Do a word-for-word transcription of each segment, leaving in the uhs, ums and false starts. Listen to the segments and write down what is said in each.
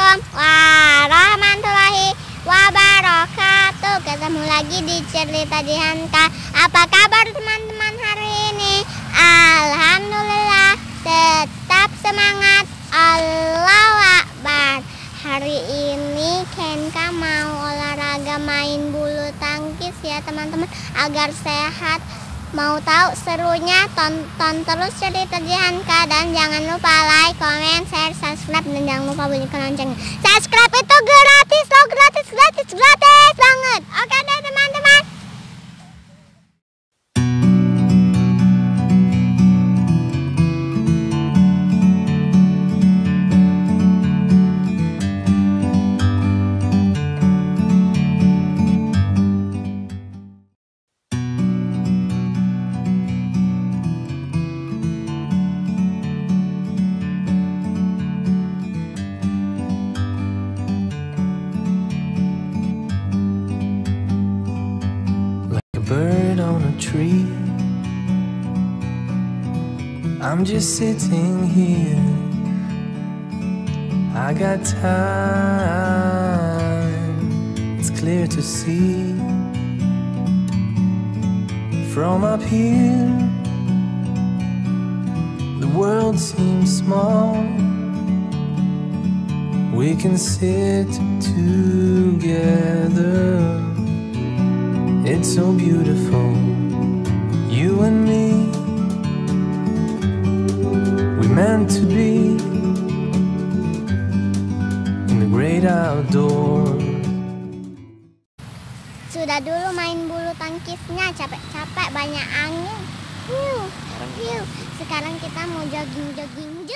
Assalamualaikum warahmatullahi wabarakatuh. Ketemu lagi di Cerita Jihanka. Apa kabar teman-teman hari ini? Alhamdulillah, tetap semangat. Allahu Akbar. Hari ini Kenka mau olahraga main bulu tangkis ya teman-teman, agar sehat. Mau tahu serunya, tonton terus Cerita Jihanka dan jangan lupa like, comment, share, subscribe dan jangan lupa bunyikan loncengnya. Subscribe itu gratis loh, gratis, gratis, gratis banget. Oke deh teman-teman. Bird on a tree, I'm just sitting here. I got time, it's clear to see. From up here, the world seems small. We can sit together. It's so beautiful, you and me. We meant to be in the great outdoors. Sudah dulu main bulu tangkisnya, capek-capek banyak angin. Yuh, yuh. Sekarang kita mau jogging-jogging.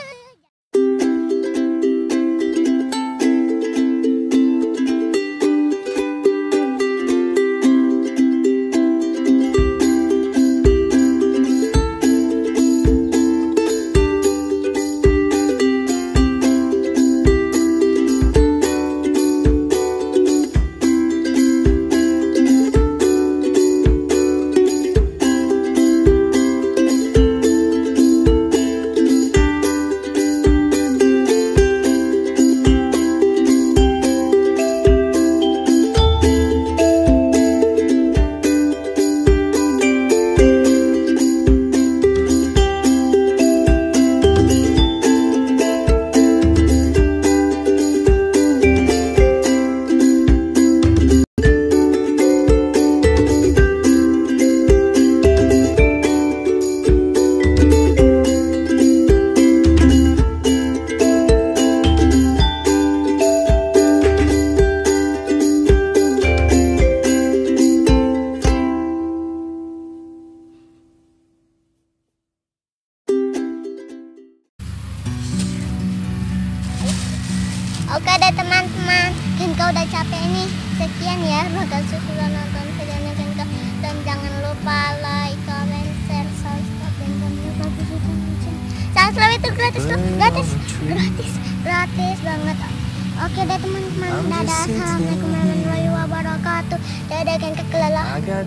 Oke deh teman-teman, Kenka udah capek nih. Sekian ya, makasih sudah nonton videonya Kenka. Dan jangan lupa like, comment, share, subscribe, dan jangan lupa bunyikan lonceng. Subscribe itu gratis loh, gratis, gratis, gratis banget. Oke deh teman-teman, dadah. Assalamualaikum warahmatullahi wabarakatuh. Dadah Kenka kelala. I got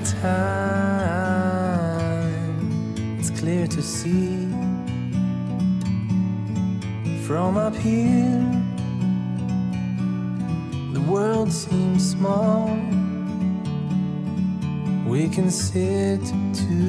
time, it's clear to see. From up here, the world seems small. We can sit together.